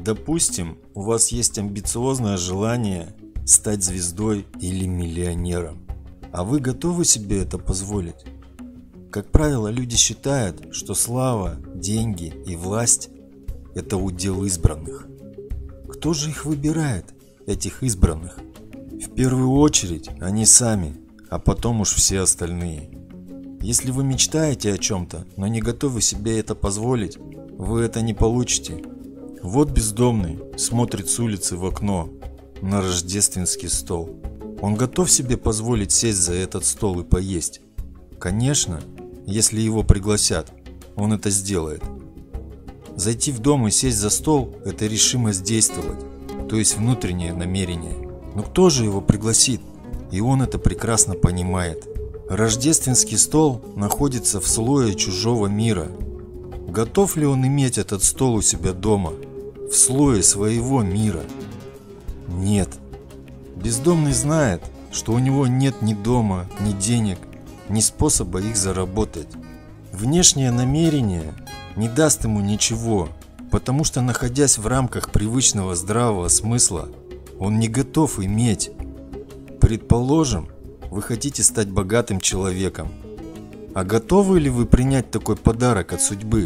Допустим, у вас есть амбициозное желание стать звездой или миллионером, а вы готовы себе это позволить? Как правило, люди считают, что слава, деньги и власть – это удел избранных. Кто же их выбирает, этих избранных? В первую очередь они сами, а потом уж все остальные. Если вы мечтаете о чем-то, но не готовы себе это позволить, вы это не получите. Вот бездомный смотрит с улицы в окно на рождественский стол. Он готов себе позволить сесть за этот стол и поесть? Конечно, если его пригласят, он это сделает. Зайти в дом и сесть за стол – это решимость действовать, то есть внутреннее намерение. Но кто же его пригласит? И он это прекрасно понимает. Рождественский стол находится в слое чужого мира. Готов ли он иметь этот стол у себя дома, в слое своего мира? Нет. Бездомный знает, что у него нет ни дома, ни денег, ни способа их заработать. Внешнее намерение не даст ему ничего, потому что, находясь в рамках привычного здравого смысла, он не готов иметь. Предположим, вы хотите стать богатым человеком. А готовы ли вы принять такой подарок от судьбы?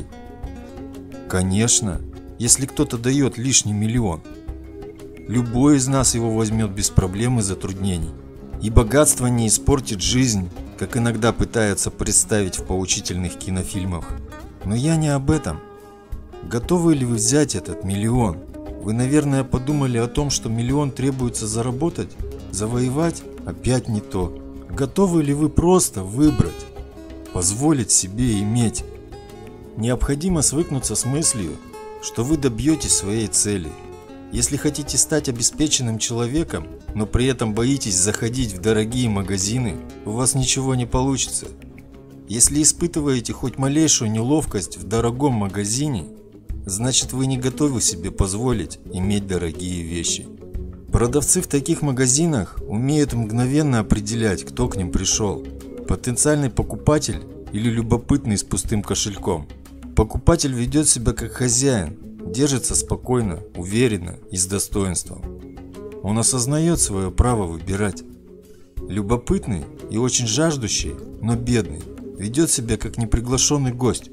Конечно, если кто-то дает лишний миллион. Любой из нас его возьмет без проблем и затруднений. И богатство не испортит жизнь, как иногда пытаются представить в поучительных кинофильмах. Но я не об этом. Готовы ли вы взять этот миллион? Вы, наверное, подумали о том, что миллион требуется заработать, завоевать? Опять не то. Готовы ли вы просто выбрать, позволить себе иметь? Необходимо свыкнуться с мыслью, что вы добьетесь своей цели. Если хотите стать обеспеченным человеком, но при этом боитесь заходить в дорогие магазины, у вас ничего не получится. Если испытываете хоть малейшую неловкость в дорогом магазине, значит, вы не готовы себе позволить иметь дорогие вещи. Продавцы в таких магазинах умеют мгновенно определять, кто к ним пришел – потенциальный покупатель или любопытный с пустым кошельком. Покупатель ведет себя как хозяин, держится спокойно, уверенно и с достоинством. Он осознает свое право выбирать. Любопытный и очень жаждущий, но бедный, ведет себя как неприглашенный гость.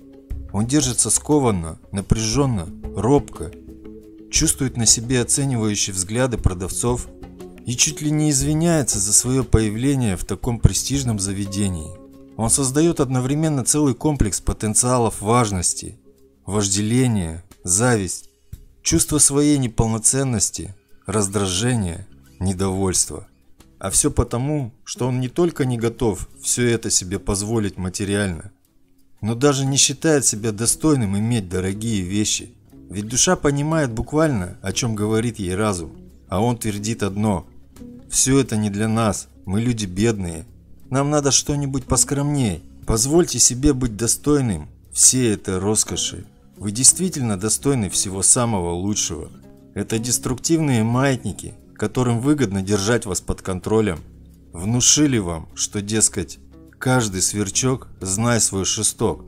Он держится скованно, напряженно, робко, чувствует на себе оценивающие взгляды продавцов и чуть ли не извиняется за свое появление в таком престижном заведении. Он создает одновременно целый комплекс потенциалов важности, вожделения, зависть, чувство своей неполноценности, раздражения, недовольства. А все потому, что он не только не готов все это себе позволить материально, но даже не считает себя достойным иметь дорогие вещи. Ведь душа понимает буквально, о чем говорит ей разум, а он твердит одно: все это не для нас, мы люди бедные, нам надо что-нибудь поскромнее, позвольте себе быть достойным всей этой роскоши. Вы действительно достойны всего самого лучшего. Это деструктивные маятники, которым выгодно держать вас под контролем, внушили вам, что, дескать, каждый сверчок знай свой шесток.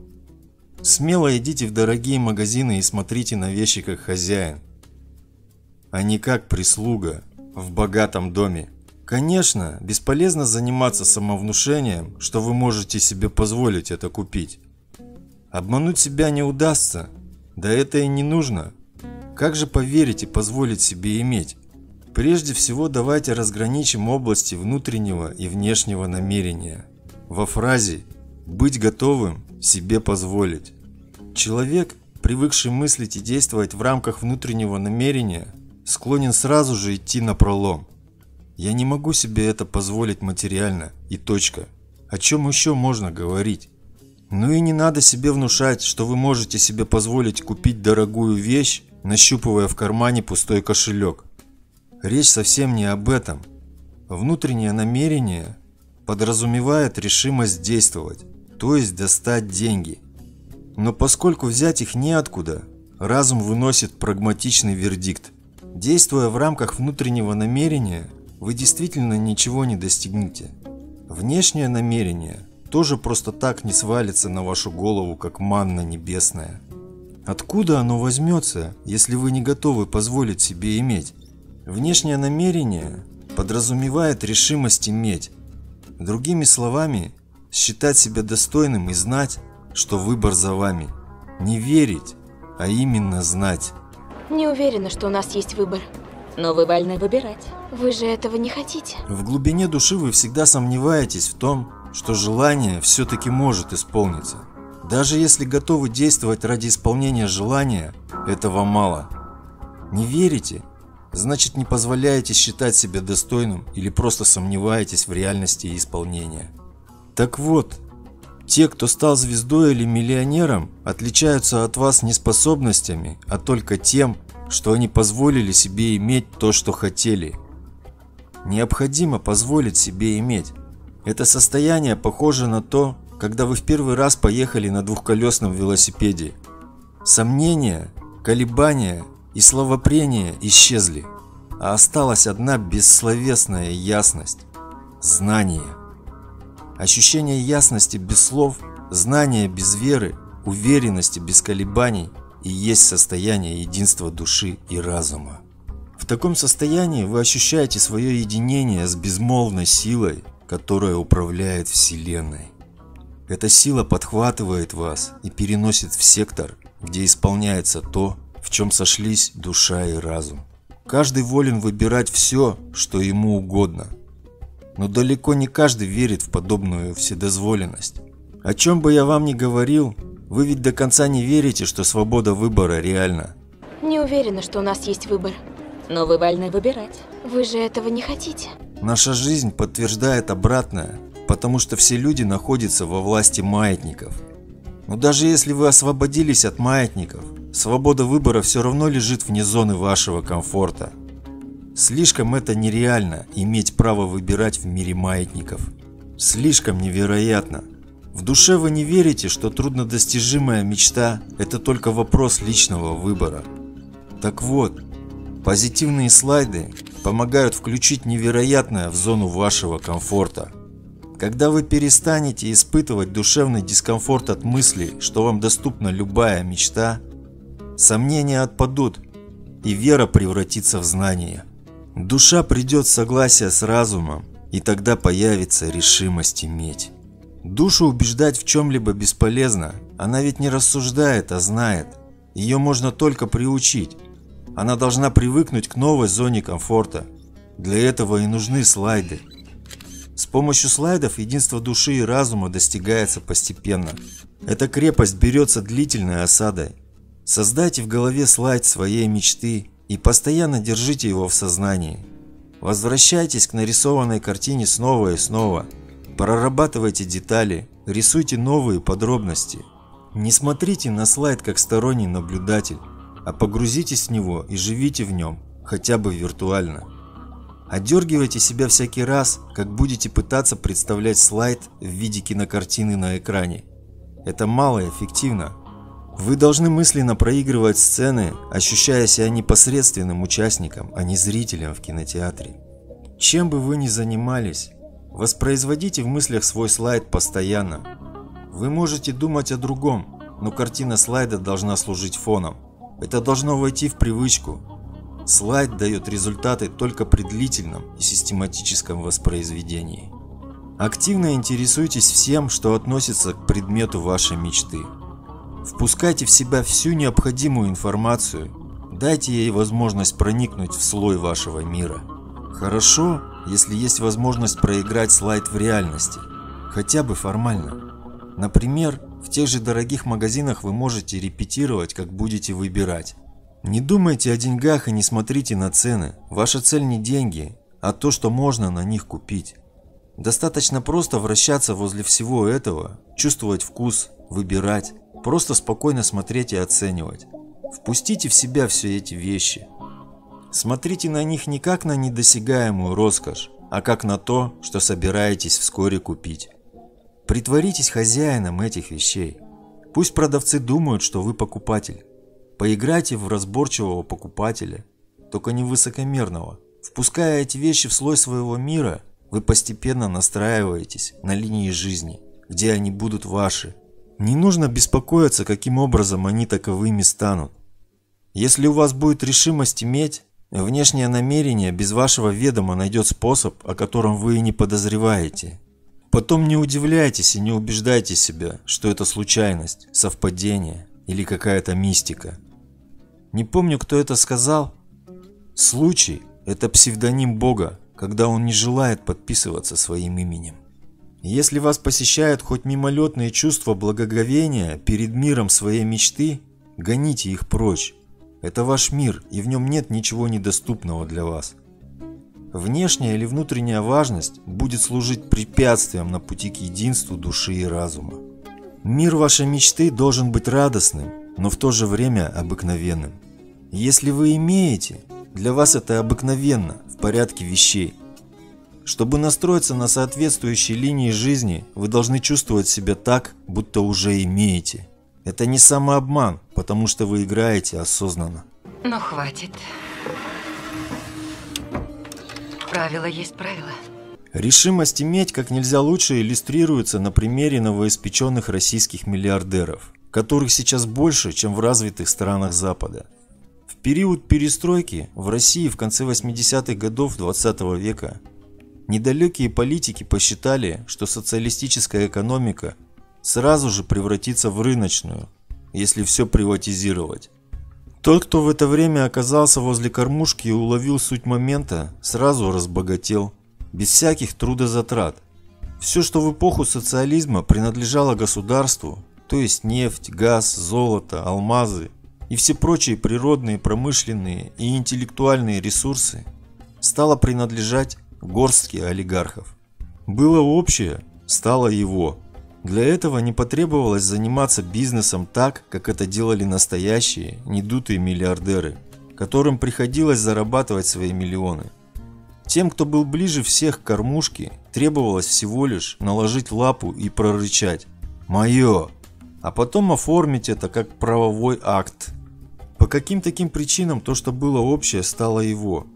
Смело идите в дорогие магазины и смотрите на вещи как хозяин, а не как прислуга в богатом доме. Конечно, бесполезно заниматься самовнушением, что вы можете себе позволить это купить. Обмануть себя не удастся, да это и не нужно. Как же поверить и позволить себе иметь? Прежде всего, давайте разграничим области внутреннего и внешнего намерения. Во фразе «быть готовым себе позволить». Человек, привыкший мыслить и действовать в рамках внутреннего намерения, склонен сразу же идти напролом. Я не могу себе это позволить материально, и точка. О чем еще можно говорить? Ну и не надо себе внушать, что вы можете себе позволить купить дорогую вещь, нащупывая в кармане пустой кошелек. Речь совсем не об этом. Внутреннее намерение подразумевает решимость действовать, то есть достать деньги. Но поскольку взять их неоткуда, разум выносит прагматичный вердикт. Действуя в рамках внутреннего намерения, вы действительно ничего не достигнете. Внешнее намерение тоже просто так не свалится на вашу голову, как манна небесная. Откуда оно возьмется, если вы не готовы позволить себе иметь? Внешнее намерение подразумевает решимость иметь. Другими словами, считать себя достойным и знать, что выбор за вами. Не верить, а именно знать. Не уверена, что у нас есть выбор. Но вы вольны выбирать. Вы же этого не хотите. В глубине души вы всегда сомневаетесь в том, что желание все-таки может исполниться. Даже если готовы действовать ради исполнения желания, этого мало. Не верите? Значит, не позволяете считать себя достойным или просто сомневаетесь в реальности исполнения. Так вот, те, кто стал звездой или миллионером, отличаются от вас не способностями, а только тем, что они позволили себе иметь то, что хотели. Необходимо позволить себе иметь. Это состояние похоже на то, когда вы в первый раз поехали на двухколесном велосипеде. Сомнения, колебания и словопрения исчезли, а осталась одна бессловесная ясность – знание. Ощущение ясности без слов, знания без веры, уверенности без колебаний и есть состояние единства души и разума. В таком состоянии вы ощущаете свое единение с безмолвной силой, которая управляет Вселенной. Эта сила подхватывает вас и переносит в сектор, где исполняется то, в чем сошлись душа и разум. Каждый волен выбирать все, что ему угодно. Но далеко не каждый верит в подобную вседозволенность. О чем бы я вам ни говорил, вы ведь до конца не верите, что свобода выбора реальна. Не уверена, что у нас есть выбор. Но вы вольны выбирать. Вы же этого не хотите. Наша жизнь подтверждает обратное, потому что все люди находятся во власти маятников. Но даже если вы освободились от маятников, свобода выбора все равно лежит вне зоны вашего комфорта. Слишком это нереально иметь право выбирать в мире маятников. Слишком невероятно. В душе вы не верите, что труднодостижимая мечта – это только вопрос личного выбора. Так вот, позитивные слайды помогают включить невероятное в зону вашего комфорта. Когда вы перестанете испытывать душевный дискомфорт от мысли, что вам доступна любая мечта, сомнения отпадут, и вера превратится в знание. Душа придет в согласие с разумом, и тогда появится решимость иметь. Душу убеждать в чем-либо бесполезно, она ведь не рассуждает, а знает. Ее можно только приучить. Она должна привыкнуть к новой зоне комфорта. Для этого и нужны слайды. С помощью слайдов единство души и разума достигается постепенно. Эта крепость берется длительной осадой. Создайте в голове слайд своей мечты и постоянно держите его в сознании. Возвращайтесь к нарисованной картине снова и снова. Прорабатывайте детали, рисуйте новые подробности. Не смотрите на слайд как сторонний наблюдатель, а погрузитесь в него и живите в нем, хотя бы виртуально. Одергивайте себя всякий раз, как будете пытаться представлять слайд в виде кинокартины на экране. Это малоэффективно. Вы должны мысленно проигрывать сцены, ощущая себя непосредственным участником, а не зрителем в кинотеатре. Чем бы вы ни занимались, воспроизводите в мыслях свой слайд постоянно. Вы можете думать о другом, но картина слайда должна служить фоном. Это должно войти в привычку. Слайд дает результаты только при длительном и систематическом воспроизведении. Активно интересуйтесь всем, что относится к предмету вашей мечты. Впускайте в себя всю необходимую информацию, дайте ей возможность проникнуть в слой вашего мира. Хорошо, если есть возможность проиграть слайд в реальности, хотя бы формально. Например, в тех же дорогих магазинах вы можете репетировать, как будете выбирать. Не думайте о деньгах и не смотрите на цены. Ваша цель не деньги, а то, что можно на них купить. Достаточно просто вращаться возле всего этого, чувствовать вкус, выбирать, просто спокойно смотреть и оценивать. Впустите в себя все эти вещи. Смотрите на них не как на недосягаемую роскошь, а как на то, что собираетесь вскоре купить. Притворитесь хозяином этих вещей. Пусть продавцы думают, что вы покупатель. Поиграйте в разборчивого покупателя, только не высокомерного. Впуская эти вещи в слой своего мира, вы постепенно настраиваетесь на линии жизни, где они будут ваши. Не нужно беспокоиться, каким образом они таковыми станут. Если у вас будет решимость иметь, внешнее намерение без вашего ведома найдет способ, о котором вы и не подозреваете. Потом не удивляйтесь и не убеждайте себя, что это случайность, совпадение или какая-то мистика. Не помню, кто это сказал. Случай – это псевдоним Бога, когда Он не желает подписываться своим именем. Если вас посещают хоть мимолетные чувства благоговения перед миром своей мечты, гоните их прочь. Это ваш мир, и в нем нет ничего недоступного для вас. Внешняя или внутренняя важность будет служить препятствием на пути к единству души и разума. Мир вашей мечты должен быть радостным, но в то же время обыкновенным. Если вы имеете, для вас это обыкновенно, в порядке вещей. Чтобы настроиться на соответствующей линии жизни, вы должны чувствовать себя так, будто уже имеете. Это не самообман, потому что вы играете осознанно. Ну хватит. Правило есть правило. Решимость иметь как нельзя лучше иллюстрируется на примере новоиспеченных российских миллиардеров, которых сейчас больше, чем в развитых странах Запада. В период перестройки в России в конце 80-х годов 20 века недалекие политики посчитали, что социалистическая экономика сразу же превратится в рыночную, если все приватизировать. Тот, кто в это время оказался возле кормушки и уловил суть момента, сразу разбогател, без всяких трудозатрат. Все, что в эпоху социализма принадлежало государству, то есть нефть, газ, золото, алмазы и все прочие природные, промышленные и интеллектуальные ресурсы, стало принадлежать горстке олигархов. Было общее, стало его. Для этого не потребовалось заниматься бизнесом так, как это делали настоящие, недутые миллиардеры, которым приходилось зарабатывать свои миллионы. Тем, кто был ближе всех к кормушке, требовалось всего лишь наложить лапу и прорычать «Мое!», а потом оформить это как правовой акт. По каким таким причинам то, что было общее, стало его?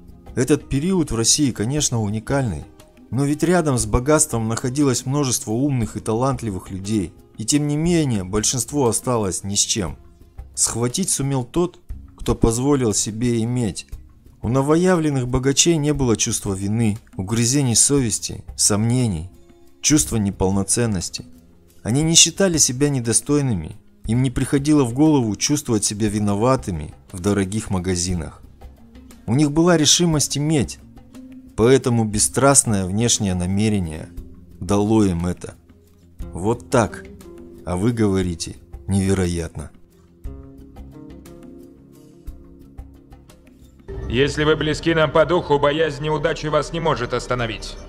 Этот период в России, конечно, уникальный, но ведь рядом с богатством находилось множество умных и талантливых людей, и тем не менее большинство осталось ни с чем. Схватить сумел тот, кто позволил себе иметь. У новоявленных богачей не было чувства вины, угрызений совести, сомнений, чувства неполноценности. Они не считали себя недостойными, им не приходило в голову чувствовать себя виноватыми в дорогих магазинах. У них была решимость иметь, поэтому бесстрастное внешнее намерение дало им это. Вот так, а вы говорите невероятно. Если вы близки нам по духу, боязнь неудачи вас не может остановить.